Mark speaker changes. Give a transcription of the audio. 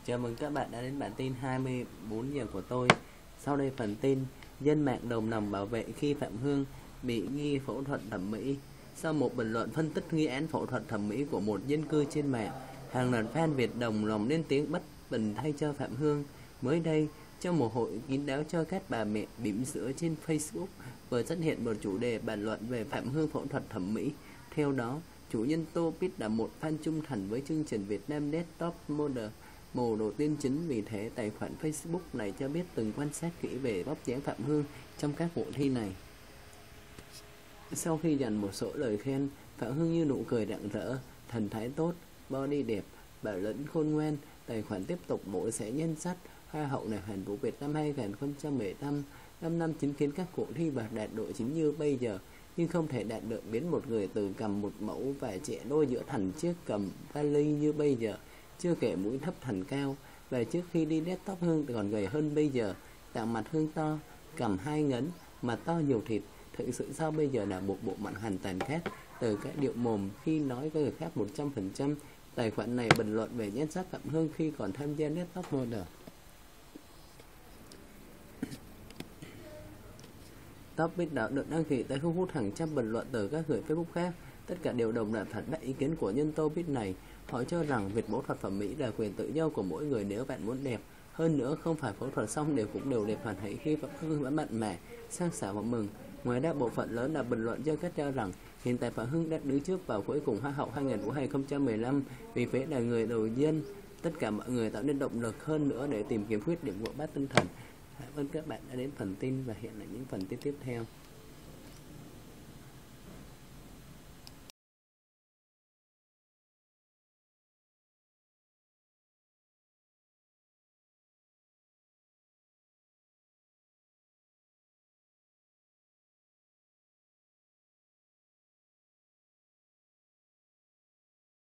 Speaker 1: Chào mừng các bạn đã đến bản tin 24 giờ của tôi. Sau đây phần tin: dân mạng đồng lòng bảo vệ khi Phạm Hương bị nghi phẫu thuật thẩm mỹ. Sau một bình luận phân tích nghi án phẫu thuật thẩm mỹ của một dân cư trên mạng, hàng loạt fan Việt đồng lòng lên tiếng bất bình thay cho Phạm Hương. Mới đây, trong một hội kín đáo cho các bà mẹ bỉm sữa trên Facebook, vừa xuất hiện một chủ đề bàn luận về Phạm Hương phẫu thuật thẩm mỹ. Theo đó, chủ nhân Topit là một fan trung thành với chương trình Việt Nam Next Top Model đồ tiên chính. Vì thế, tài khoản Facebook này cho biết từng quan sát kỹ về vóc dáng Phạm Hương trong các cuộc thi này. Sau khi dành một số lời khen, Phạm Hương như nụ cười rạng rỡ, thần thái tốt, body đẹp, bảo lĩnh khôn ngoan, tài khoản tiếp tục mổ xẻ nhân sách Hoa hậu này Hoàn Vũ Việt năm 2015, 5 năm chứng kiến các cuộc thi và đạt độ chính như bây giờ, nhưng không thể đạt được biến một người từ cầm một mẫu và trẻ đôi giữa thành chiếc cầm vali như bây giờ. Chưa kể mũi thấp thành cao, và trước khi đi đét tóc Hương còn gầy hơn bây giờ. Tạng mặt Hương to, cằm 2 ngấn, mặt to nhiều thịt. Thực sự sao bây giờ là một bộ mặt hoàn toàn khác, từ cái điệu mồm khi nói với người khác 100%. Tài khoản này bình luận về nhan sắc Phạm Hương khi còn tham gia Next Top Model. Topic đã được đăng ký tại thu hút hàng trăm bình luận từ các người Facebook khác. Tất cả đều đồng loạt phản bác ý kiến của nhân Topic này. Họ cho rằng việc phẫu thuật thẩm mỹ là quyền tự do của mỗi người nếu bạn muốn đẹp. Hơn nữa, không phải phẫu thuật xong đều đẹp hoàn hảo khi Phạm Hương vẫn mặn mà, sang sảng và mừng. Ngoài ra, bộ phận lớn là bình luận cho cách cho rằng hiện tại Phạm Hương đã đứng trước vào cuối cùng Hoa hậu 2015, vì thế là người đầu tiên. Tất cả mọi người tạo nên động lực hơn nữa để tìm kiếm khuyết điểm của bác tinh thần. Cảm ơn các bạn đã đến phần tin và hiện là những phần tin tiếp theo.